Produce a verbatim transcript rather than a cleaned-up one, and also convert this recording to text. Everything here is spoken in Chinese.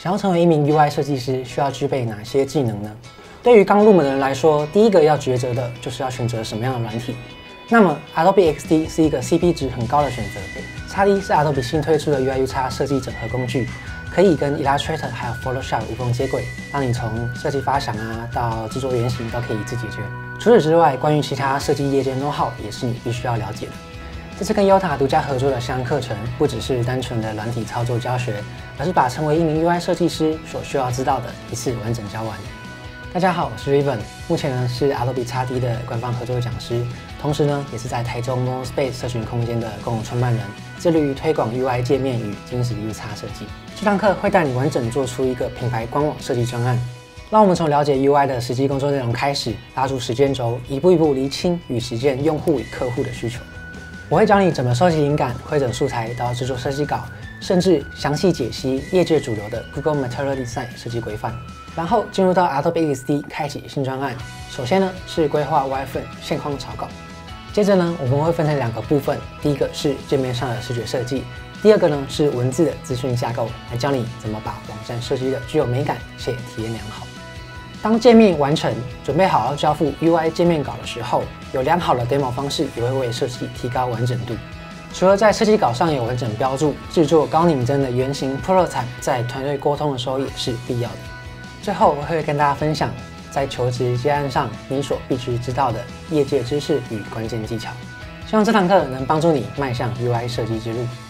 想要成为一名 U I 设计师，需要具备哪些技能呢？对于刚入门的人来说，第一个要抉择的就是要选择什么样的软体。那么 Adobe X D 是一个 C P 值很高的选择。X D 是 Adobe 新推出的 U I U X 设计整合工具，可以跟 Illustrator 还有 Photoshop 无缝接轨，让你从设计发想啊到制作原型都可以一次解决。除此之外，关于其他设计业界 know-how 也是你必须要了解的。这次跟 Yotta 独家合作的相课程，不只是单纯的软体操作教学，而是把成为一名 U I 设计师所需要知道的一次完整教完。大家好，我是 Riven， 目前呢是 Adobe X D 的官方合作讲师，同时呢也是在台中 MoSpace 社群空间的共同创办人，致力于推广 U I 界面与精实 U X 设计。这堂课会带你完整做出一个品牌官网设计专案。让我们从了解 U I 的实际工作内容开始，拉出时间轴，一步一步厘清与实践用户与客户的需求。我会教你怎么收集灵感、汇整素材到制作设计稿，甚至详细解析业界主流的 Google Material Design 设计规范。然后进入到 Adobe X D 开启新专案。首先呢是规划 wireframe 线框草稿，接着呢我们会分成两个部分，第一个是界面上的视觉设计，第二个呢是文字的资讯架构，来教你怎么把网站设计的具有美感且体验良好。当界面完成，准备好要交付 U I 界面稿的时候，有良好的 demo 方式也会为设计提高完整度。除了在设计稿上有完整标注，制作高拟真的原型 prototype 在团队沟通的时候也是必要的。最后我会跟大家分享在求职接案上你所必须知道的业界知识与关键技巧，希望这堂课能帮助你迈向 U I 设计之路。